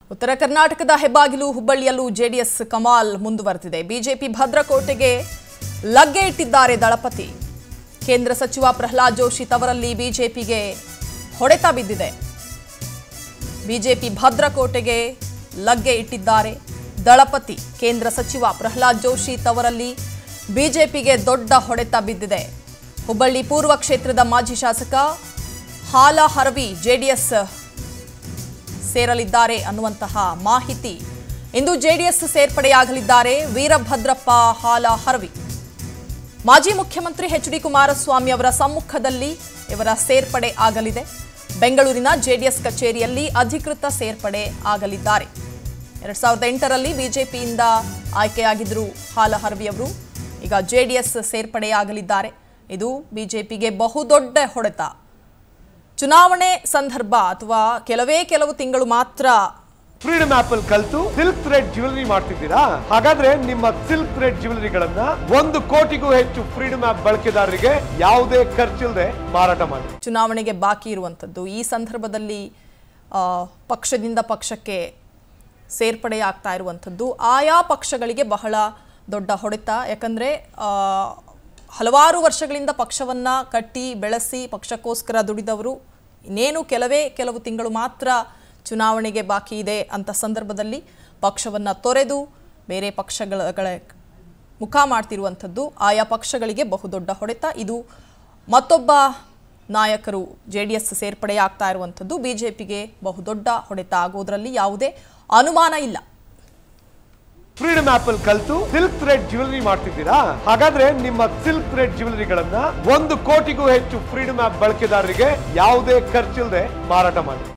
ಉತ್ತರ ಕರ್ನಾಟಕದ ಹೆಬ್ಬಾಗಿಲು ಹುಬ್ಬಳ್ಳಿಯಲ್ಲೂ ಜೆಡಿಎಸ್ ಕಮಾಲ್ ಮುಂದುವರೆದಿದೆ. ಬಿಜೆಪಿ ಭದ್ರಕೋಟೆಗೆ ಲಗ್ಗೆ ಇಟ್ಟಿದ್ದಾರೆ ದಳಪತಿ. ಕೇಂದ್ರ ಸಚಿವ ಪ್ರಹ್ಲಾದ್ ಜೋಶಿ ತವರಲ್ಲಿ ಬಿಜೆಪಿಗೆ ಹೊಡೆತ ಬಿದ್ದಿದೆ. ಬಿಜೆಪಿ ಭದ್ರಕೋಟೆಗೆ ಲಗ್ಗೆ ಇಟ್ಟಿದ್ದಾರೆ ದಳಪತಿ. ಕೇಂದ್ರ ಸಚಿವ ಪ್ರಹ್ಲಾದ್ ಜೋಶಿ ತವರಲ್ಲಿ ಬಿಜೆಪಿಗೆ ದೊಡ್ಡ ಹೊಡೆತ ಬಿದ್ದಿದೆ. ಹುಬ್ಬಳ್ಳಿ ಪೂರ್ವ ಕ್ಷೇತ್ರದ ಮಾಜಿ ಶಾಸಕ ಹಾಲಹರವಿ ಜೆಡಿಎಸ್ ಸೇರಲಿದ್ದಾರೆ ಅನ್ನುವಂತಹ ಮಾಹಿತಿ. ಇಂದು ಜೆಡಿಎಸ್ ಸೇರ್ಪಡೆಯಾಗಲಿದ್ದಾರೆ ವೀರಭದ್ರಪ್ಪ ಹಾಲಹರವಿ. ಮಾಜಿ ಮುಖ್ಯಮಂತ್ರಿ ಎಚ್.ಡಿ. ಕುಮಾರಸ್ವಾಮಿ ಅವರ ಸಮ್ಮುಖದಲ್ಲಿ ಇವರ ಸೇರ್ಪಡೆ ಆಗಲಿದೆ. ಬೆಂಗಳೂರಿನ ಜೆಡಿಎಸ್ ಕಚೇರಿಯಲ್ಲಿ ಅಧಿಕೃತ ಸೇರ್ಪಡೆ ಆಗಲಿದ್ದಾರೆ. 2008ರಲ್ಲಿ ಬಿಜೆಪಿಯಿಂದ ಆಯ್ಕೆಯಾಗಿದ್ದರು ಹಾಲಹರವಿ ಅವರು. ಈಗ ಜೆಡಿಎಸ್ ಸೇರ್ಪಡೆಯಾಗಲಿದ್ದಾರೆ. ಇದು ಬಿಜೆಪಿಗೆ ಬಹುದೊಡ್ಡ ಹೊಡೆತ. ಚುನಾವಣೆ ಸಂದರ್ಭ ಅಥವಾ ಕೆಲವು ತಿಂಗಳು ಮಾತ್ರ ಫ್ರೀಡಮ್ ಆಪ್ ಅಲ್ಲಿ ಕಲಿತು ಸಿಲ್ಕ್ ಥ್ರೆಡ್ ಜ್ಯುವೆಲರಿ ಮಾಡ್ತಿದ್ದೀರಾ? ಹಾಗಾದ್ರೆ ನಿಮ್ಮ ಸಿಲ್ಕ್ ಥ್ರೆಡ್ ಜ್ಯುವೆಲರಿಗಳನ್ನ 1 ಕೋಟಿಗೂ ಹೆಚ್ಚು ಫ್ರೀಡಮ್ ಆಪ್ ಬಳಕೆದಾರರಿಗೆ ಯಾವುದೇ ಖರ್ಚಿಲ್ಲದೆ ಮಾರಾಟ ಮಾಡಿ. ಚುನಾವಣೆಗೆ ಬಾಕಿ ಇರುವಂತದ್ದು ಈ ಸಂದರ್ಭದಲ್ಲಿ ಪಕ್ಷದಿಂದ ಪಕ್ಷಕ್ಕೆ ಸೇರ್ಪಡೆಯಾಗ್ತಾ ಇರುವಂತದ್ದು ಆಯಾ ಪಕ್ಷಗಳಿಗೆ ಬಹಳ ದೊಡ್ಡ ಹೊಡೆತ. ಯಾಕಂದ್ರೆ ಹಲವಾರು ವರ್ಷಗಳಿಂದ ಪಕ್ಷವನ್ನ ಕಟ್ಟಿ ಬೆಳೆಸಿ ಪಕ್ಷಕ್ಕೋಸ್ಕರ ದುಡಿದವರು ಇನ್ನೇನು ಕೆಲವು ತಿಂಗಳು ಮಾತ್ರ ಚುನಾವಣೆಗೆ ಬಾಕಿ ಇದೆ ಅಂತ ಸಂದರ್ಭದಲ್ಲಿ ಪಕ್ಷವನ್ನ ತೊರೆದು ಬೇರೆ ಪಕ್ಷಗಳ ಮುಖ ಮಾಡ್ತಿರುವಂಥದ್ದು ಆಯಾ ಪಕ್ಷಗಳಿಗೆ ಬಹುದೊಡ್ಡ ಹೊಡೆತ. ಇದು ಮತ್ತೊಬ್ಬ ನಾಯಕರು ಜೆಡಿಎಸ್ ಸೇರ್ಪಡೆಯಾಗ್ತಾ ಇರುವಂಥದ್ದು ಬಿಜೆಪಿಗೆ ಬಹುದೊಡ್ಡ ಹೊಡೆತ ಆಗೋದ್ರಲ್ಲಿ ಯಾವುದೇ ಅನುಮಾನ ಇಲ್ಲ. ಫ್ರೀಡಮ್ ಆಪ್ ಅಲ್ಲಿ ಕಲಿತು ಸಿಲ್ಕ್ ಥ್ರೆಡ್ ಜ್ಯುವೆಲರಿ ಮಾಡ್ತಿದ್ದೀರಾ? ಹಾಗಾದ್ರೆ ನಿಮ್ಮ ಸಿಲ್ಕ್ ಥ್ರೆಡ್ ಜ್ಯುವೆಲರಿಗಳನ್ನ 1 ಕೋಟಿಗೂ ಹೆಚ್ಚು ಫ್ರೀಡಮ್ ಆಪ್ ಬಳಕೆದಾರರಿಗೆ ಯಾವುದೇ ಖರ್ಚಿಲ್ಲದೆ ಮಾರಾಟ ಮಾಡಿ.